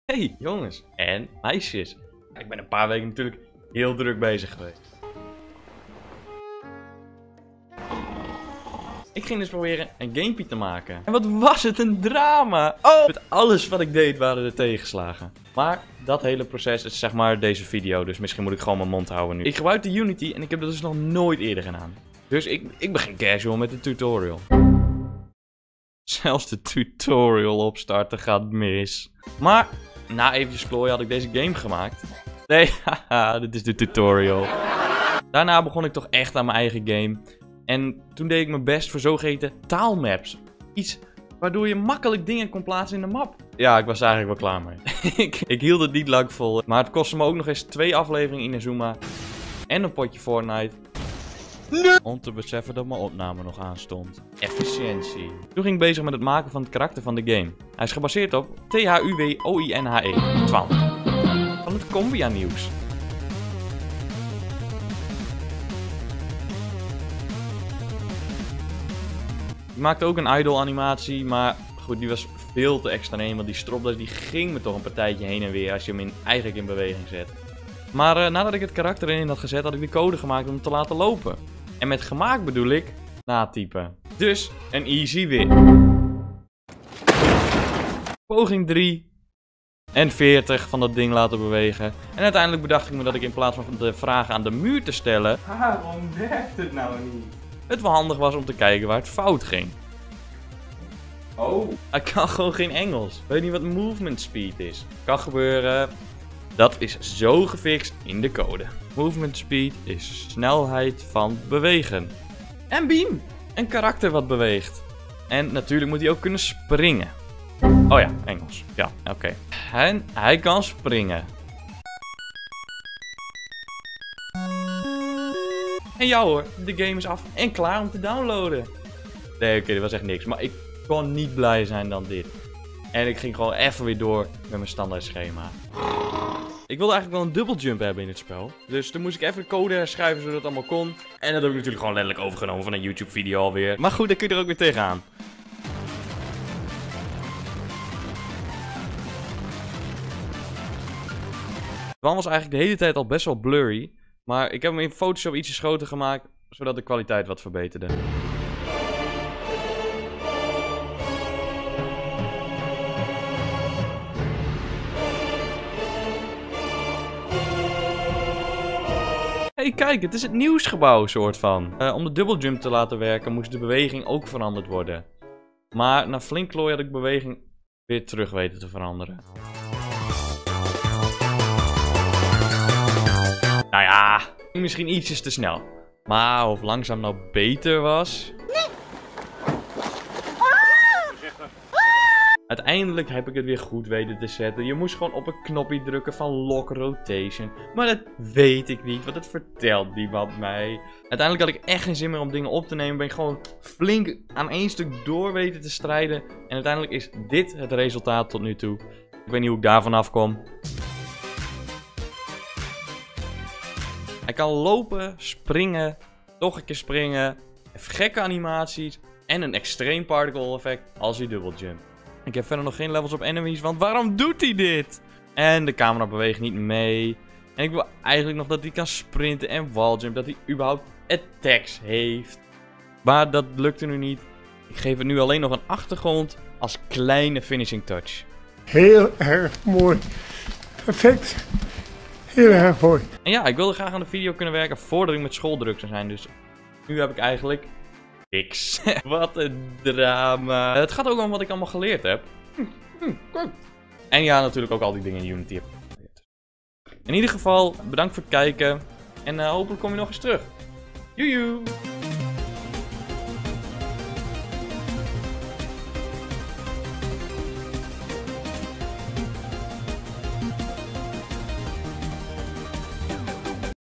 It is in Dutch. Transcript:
Hey jongens en meisjes. Ik ben een paar weken natuurlijk heel druk bezig geweest. Ik ging dus proberen een gamepje te maken. En wat was het een drama! Oh! Met alles wat ik deed waren er tegenslagen. Maar dat hele proces is zeg maar deze video, dus misschien moet ik gewoon mijn mond houden nu. Ik gebruik de Unity en ik heb dat dus nog nooit eerder gedaan. Dus ik begin casual met de tutorial. Zelfs de tutorial opstarten gaat mis. Maar na eventjes klooien had ik deze game gemaakt. Nee, haha, dit is de tutorial. Daarna begon ik toch echt aan mijn eigen game. En toen deed ik mijn best voor zogeheten taalmaps. Iets waardoor je makkelijk dingen kon plaatsen in de map. Ja, ik was eigenlijk wel klaar mee. ik hield het niet lang vol. Maar het kostte me ook nog eens 2 afleveringen in Inazuma. En een potje Fortnite. Nee. Om te beseffen dat mijn opname nog aanstond. Efficiëntie. Toen ging ik bezig met het maken van het karakter van de game. Hij is gebaseerd op THUWOINHE 12. Van het Combia nieuws. Ik maakte ook een idol animatie, maar goed, die was veel te extreem. Want die stropdas die ging me toch een partijtje heen en weer als je hem eigenlijk in beweging zet. Maar nadat ik het karakter erin had gezet, had ik de code gemaakt om hem te laten lopen. En met gemaakt bedoel ik natypen. Dus een easy win. Poging 3 en 40 van dat ding laten bewegen. En uiteindelijk bedacht ik me dat ik in plaats van de vragen aan de muur te stellen... Waarom werkt het nou niet? Het wel handig was om te kijken waar het fout ging. Oh. Ik kan gewoon geen Engels. Weet niet wat movement speed is. Kan gebeuren. Dat is zo gefixt in de code. Movement speed is snelheid van bewegen. En beam. Een karakter wat beweegt. En natuurlijk moet hij ook kunnen springen. Oh ja, Engels. Ja, oké. En hij kan springen. En ja hoor, de game is af en klaar om te downloaden. Nee, oké, dat was echt niks. Maar ik kon niet blij zijn dan dit. En ik ging gewoon even weer door met mijn standaard schema. Ik wilde eigenlijk wel een double jump hebben in het spel. Dus toen moest ik even de code herschrijven zodat het allemaal kon. En dat heb ik natuurlijk gewoon letterlijk overgenomen van een YouTube video alweer. Maar goed, daar kun je er ook weer tegenaan. Het was eigenlijk de hele tijd al best wel blurry. Maar ik heb hem in Photoshop ietsjes groter gemaakt, zodat de kwaliteit wat verbeterde. Hey, kijk, het is het nieuwsgebouw soort van. Om de double jump te laten werken moest de beweging ook veranderd worden. Maar na flink klooien had ik de beweging weer terug weten te veranderen. Nou ja, misschien ietsjes te snel. Maar of langzaam nou beter was... Nee. Uiteindelijk heb ik het weer goed weten te zetten. Je moest gewoon op een knopje drukken van lock rotation. Maar dat weet ik niet, want dat vertelt niemand mij. Uiteindelijk had ik echt geen zin meer om dingen op te nemen. Ben ik gewoon flink aan één stuk door weten te strijden. En uiteindelijk is dit het resultaat tot nu toe. Ik weet niet hoe ik daar vanaf kom. Hij kan lopen, springen, nog een keer springen, heeft gekke animaties en een extreem particle effect als hij double jump. Ik heb verder nog geen levels op enemies, want waarom doet hij dit? En de camera beweegt niet mee. En ik wil eigenlijk nog dat hij kan sprinten en walljump, dat hij überhaupt attacks heeft. Maar dat lukte nu niet. Ik geef het nu alleen nog een achtergrond als kleine finishing touch. Heel erg mooi. Perfect. Heel erg mooi. En ja, ik wilde graag aan de video kunnen werken voordat ik met school druk zou zijn. Dus nu heb ik eigenlijk niks. Wat een drama. Het gaat ook om wat ik allemaal geleerd heb. En ja, natuurlijk ook al die dingen in Unity heb geleerd. In ieder geval, bedankt voor het kijken. En hopelijk kom je nog eens terug. Joejoe!